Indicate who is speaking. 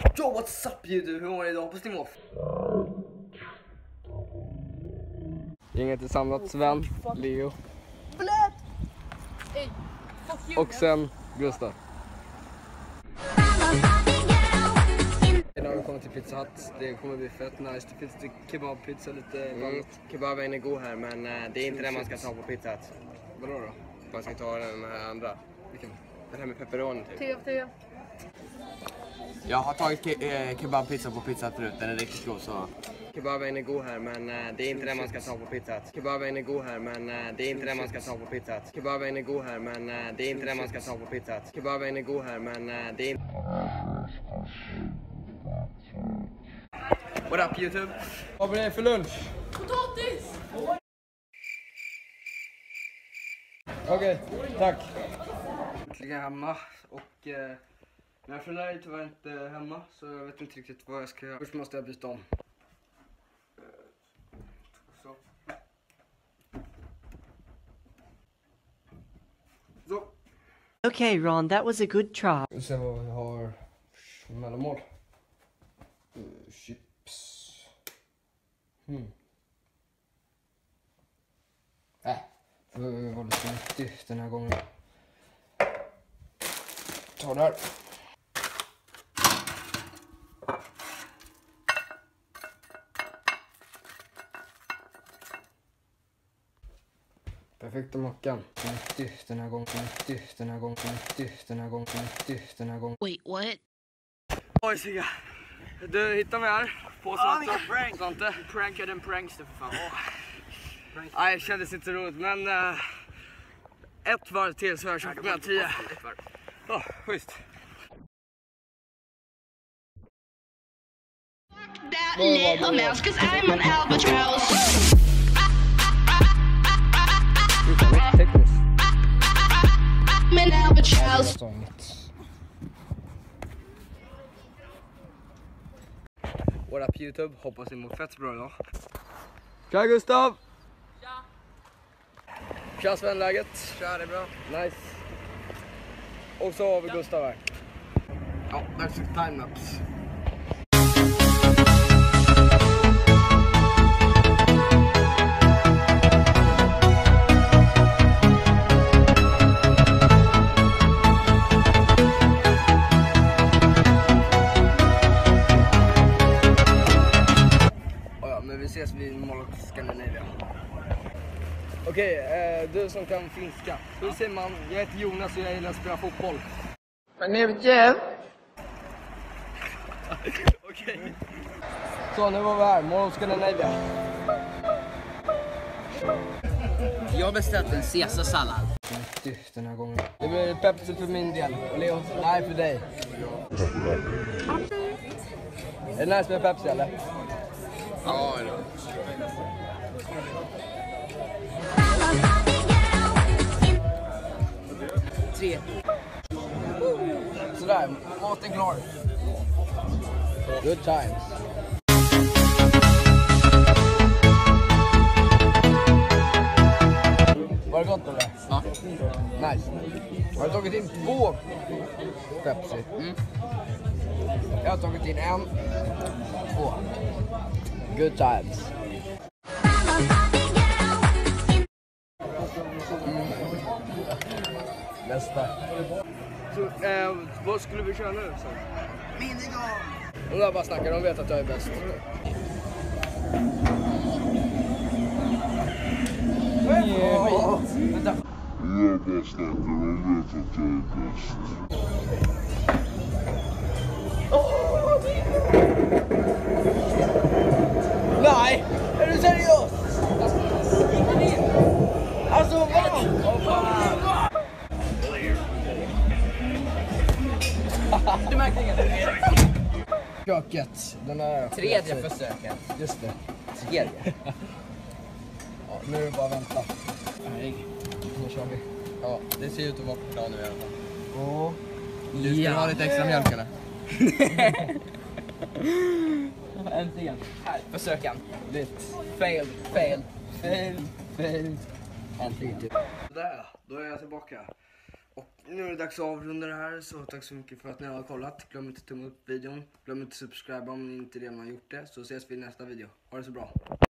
Speaker 1: Yo, what's up YouTube? Hur mår ni idag? Hoppas ni mår. Gänget är samlat. Sven, Leo och sen Gustav. Idag har vi kommit till Pizza Hut. Det kommer bli fett nice. Det finns kebabpizza lite vanligt.
Speaker 2: Kebaben är god här, men det är inte den man ska ta på Pizza Hut.
Speaker 1: Vadå då?
Speaker 2: Man ska ta den här andra.
Speaker 1: Vilken?
Speaker 2: Den här med pepperoni typ.
Speaker 3: 10 av 10.
Speaker 2: Jag har tagit kebabpizza på Pizza Hut förut, den är riktigt god så. Kebaben är god här, men det är inte den man ska ta på Pizza Hut. Kebaben är god här, men det är inte den man ska ta på Pizza Hut. Kebaben är god här, men det är inte den man ska ta på Pizza Hut. Kebaben är god här, men det är inte...
Speaker 1: What up YouTube? Vad blir det för lunch?
Speaker 3: Potatis!
Speaker 1: Okej, tack. Jag är hemma och min föräldrar är tyvärr inte hemma så jag vet inte riktigt vad jag ska göra. Först måste jag byta om. Så. Så.
Speaker 4: Okay, Ron, that was a good try.
Speaker 1: Vi ser vad vi har mellanmål. Chips. Får vara lite nyttig den här gången. Ta där. Perfekta mackan. Nyttig den här gången. Nyttig den här gången. Nyttig den här gången. Nyttig den här gången.
Speaker 4: Wait, what?
Speaker 1: Oj, Sigga. Du hittar mig här. På Svante. Svante.
Speaker 2: Prankade en prankster för fan.
Speaker 1: Nej, det kändes inte så roligt, men ett varv till så har jag kört med 10. Ja, schysst.
Speaker 5: That little mouse, 'cause I'm an albatross. I'm an albatross.
Speaker 1: What up YouTube? Hoppas ni mår fett bra idag. Tja Gustav!
Speaker 3: Tja!
Speaker 1: Tja Sven, läget?
Speaker 2: Tja, det är bra.
Speaker 1: Nice. Och så har vi Gustav här. Ja, dags för timelapse. Vi ses vid Mall of Scandinavia. Okej, du som kan finska. Hur säger man? Jag heter Jonas och jag gillar att spela fotboll.
Speaker 6: My name is Jeff.
Speaker 1: Okej. Så, nu var vi här. Mall of Scandinavia.
Speaker 4: Jag har beställt en caesarsallad.
Speaker 1: Nyttigt den här gången. Det blir Pepsi för min del. Leo, nej för dig. Är det nice med Pepsi eller?
Speaker 2: Ja, det.
Speaker 4: Tre.
Speaker 1: Sådär, maten klar. Good times. Var det gott eller?
Speaker 4: Ja.
Speaker 1: Nice. Har du tagit in 2 Pepsi? Jag har tagit in 1, 2. Good times. Nästa. Så, vad skulle vi köra nu? Minigon! De där bara snackar, de vet att jag är bäst. Vänta.
Speaker 7: Jag bara snackar, de vet att jag är bäst.
Speaker 1: Nej! Är du seriös? Alltså vad?
Speaker 4: Du märkte inget?
Speaker 1: Köket. Den här.
Speaker 4: Tredje försöket.
Speaker 1: Just det.
Speaker 4: Tredje.
Speaker 1: Ja, nu är det bara att vänta.
Speaker 4: Nej.
Speaker 1: Nu kör vi.
Speaker 2: Ja, det ser ut att vara bra nu i alla fall.
Speaker 1: Ja.
Speaker 2: Du ska ha lite extra mjölk eller?
Speaker 4: Äntligen. Här, försöken.
Speaker 1: Lite.
Speaker 4: Fail, fail.
Speaker 1: Fail. Äntligen. Där, då är jag tillbaka. Och nu är det dags att avrunda det här, så tack så mycket för att ni har kollat. Glöm inte att tumma upp videon. Glöm inte att subscriba om ni inte redan har gjort det. Så ses vi i nästa video. Ha det så bra.